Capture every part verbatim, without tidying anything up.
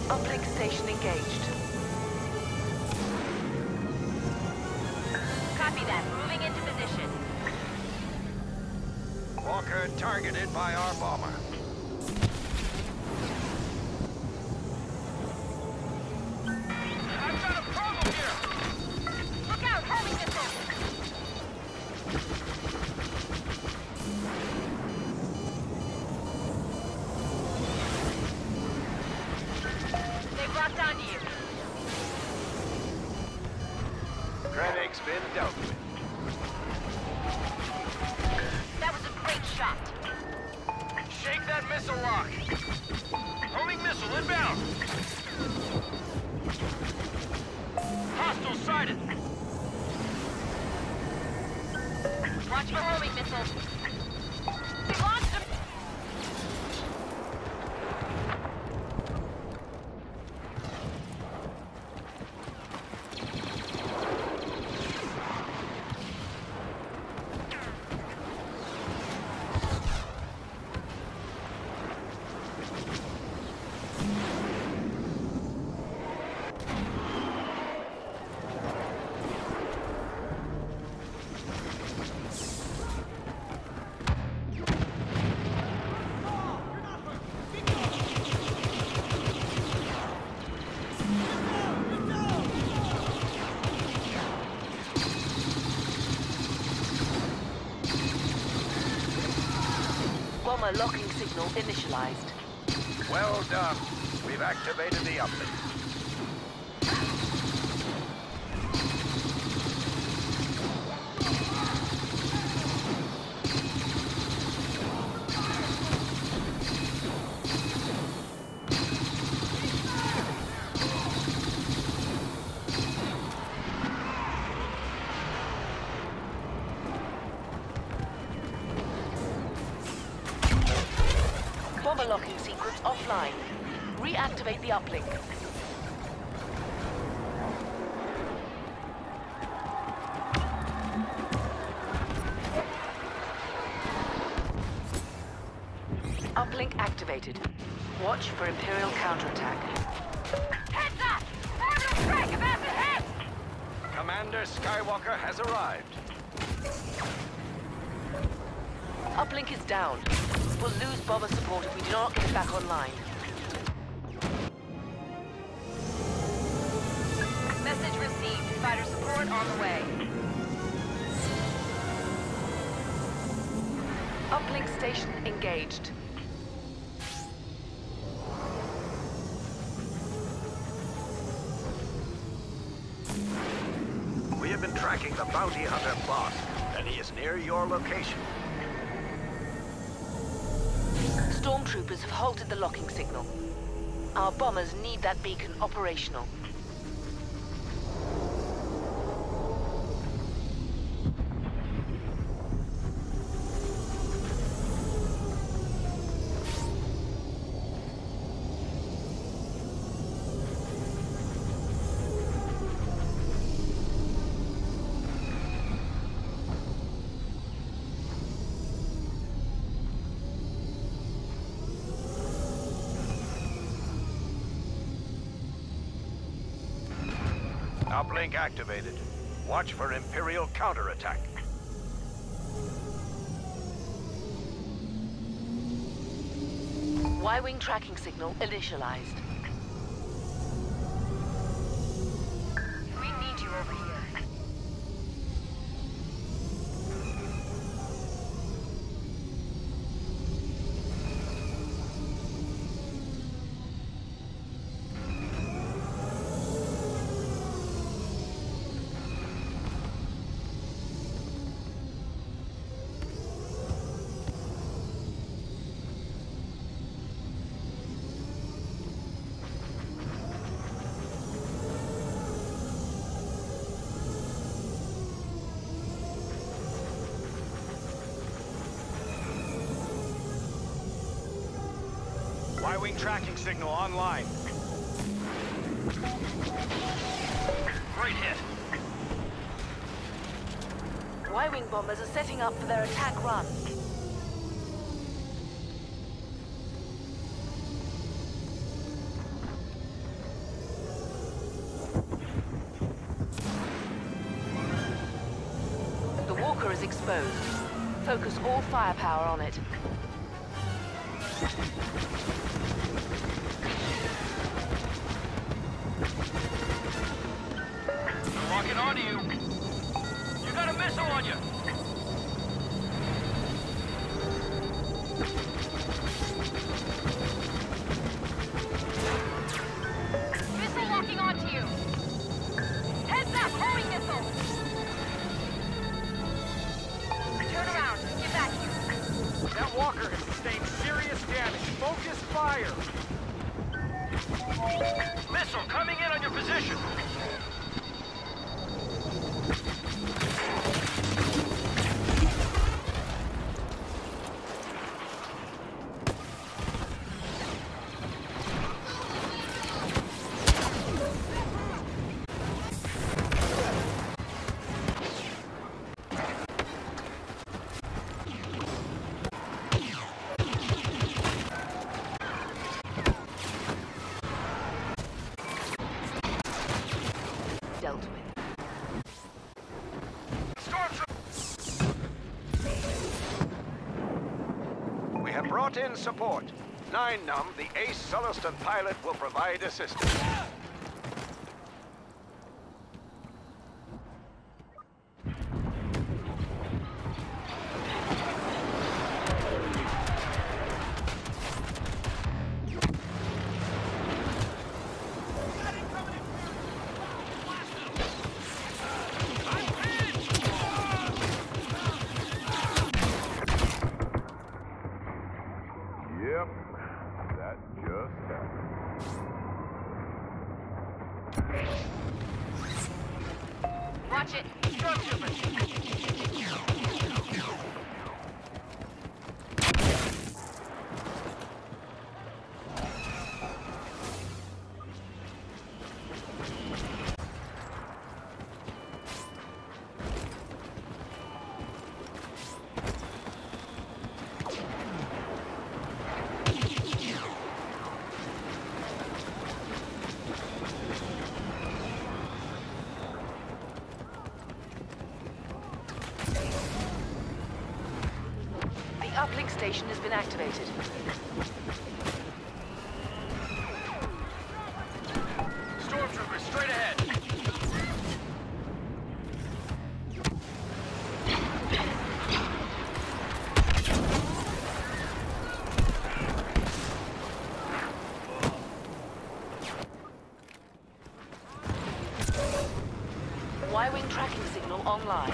Uplink station engaged. Copy that. Moving into position. Walker targeted by our bomber. I've got a problem here! Look out! Homing missile! They've locked onto you. Krennic's been dealt with. That was a great shot. Shake that missile lock! Homing missile inbound! Hostile sighted! Watch for homing missiles. We launched them! Bomber locking signal initialized. Well done. We've activated the uplink. Bomber locking sequence offline. Reactivate the uplink. Uplink activated. Watch for Imperial counterattack. Heads up! Orbital strike about to hit! Commander Skywalker has arrived. Uplink is down. We'll lose bomber support if we do not get it back online. Message received. Fighter support on the way. Uplink station engaged. We have been tracking the bounty hunter boss, and he is near your location. Stormtroopers have halted the locking signal. Our bombers need that beacon operational. Uplink activated. Watch for Imperial counterattack. Y-wing tracking signal initialized. We need you over here. Y-wing tracking signal online. Great hit. Y-wing bombers are setting up for their attack run. Walker is exposed. Focus all firepower on it. They're locking onto you. You got a missile on you. Missile locking onto you. Heads up, homing missile. Turn around. Get back here. That walker has sustained serious damage. Focus fire. Missile coming in on your position. Dealt with. We have brought in support. Nine Numb, the ace Sullustan pilot, will provide assistance. Yep, that just happened. Watch it. Stormtroopers. The uplink station has been activated. Stormtroopers, straight ahead. Y-wing tracking signal online.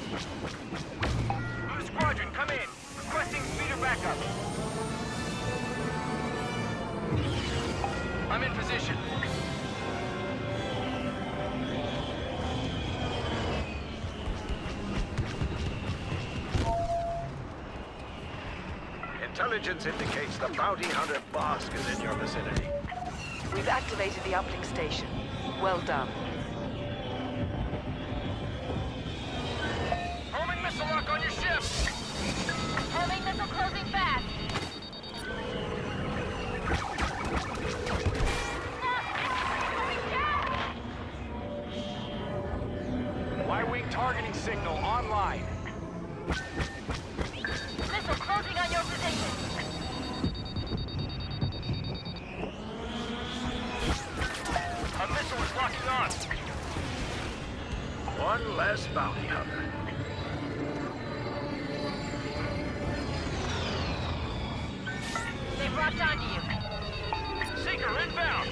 Blue Squadron, come in. Requesting speeder backup. I'm in position. Intelligence indicates the bounty hunter Bosk is in your vicinity. We've activated the uplink station. Well done. Homing missile lock on your ship. Homing missile closing fast. Y-wing targeting signal online. Missile closing on your position. A missile is locking on. One less bounty hunter. They've locked onto you. Seeker inbound.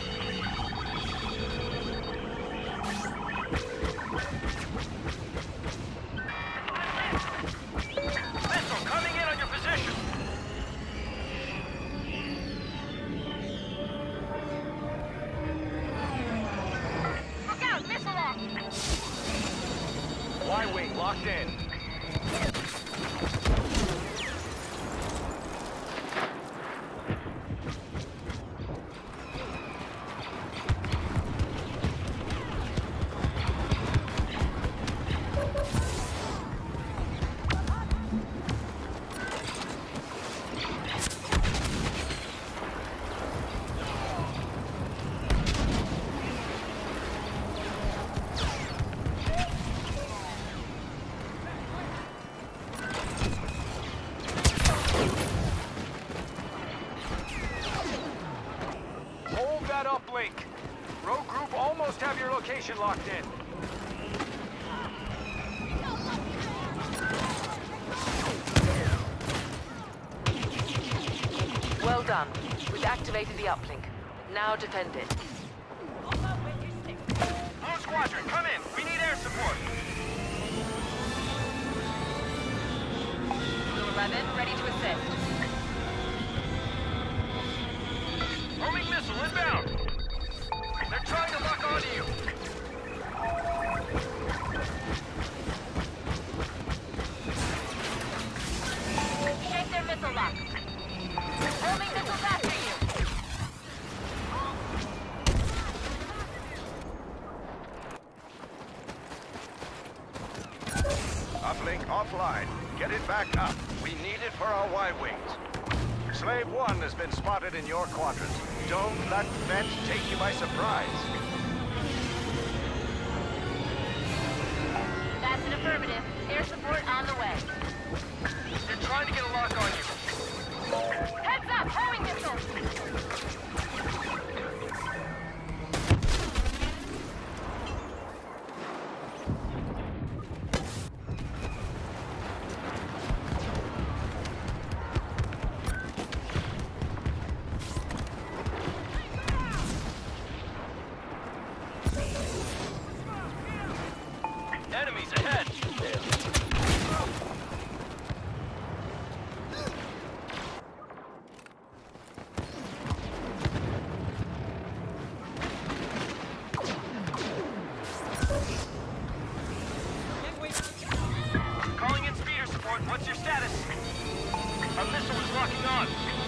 Missile coming in on your position. Look out, missile lock. Y-wing locked in. wake. Rogue group almost have your location locked in. Well done. We've activated the uplink. Now defend it. Blue Squadron, come in. We need air support. Blue eleven, ready to assist. Homing missile inbound. They're trying to lock onto you. Shake their missile lock. Homing missiles after you. Uplink offline. Get it back up. We need it for our Y-wings. Slave one has been spotted in your quadrant. Don't let that take you by surprise. That's an affirmative. Air support on the way. They're trying to get a lock on you. Heads up! Homing missiles! Enemies ahead. Calling in speeder support. What's your status? Our missile is locking on.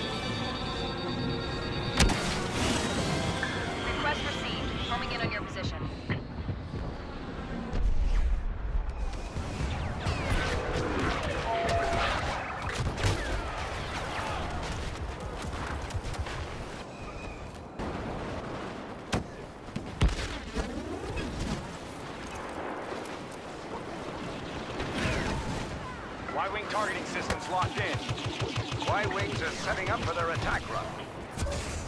Request received. Homing in on your position. Y-wing targeting systems locked in. Y-wings are setting up for their attack run.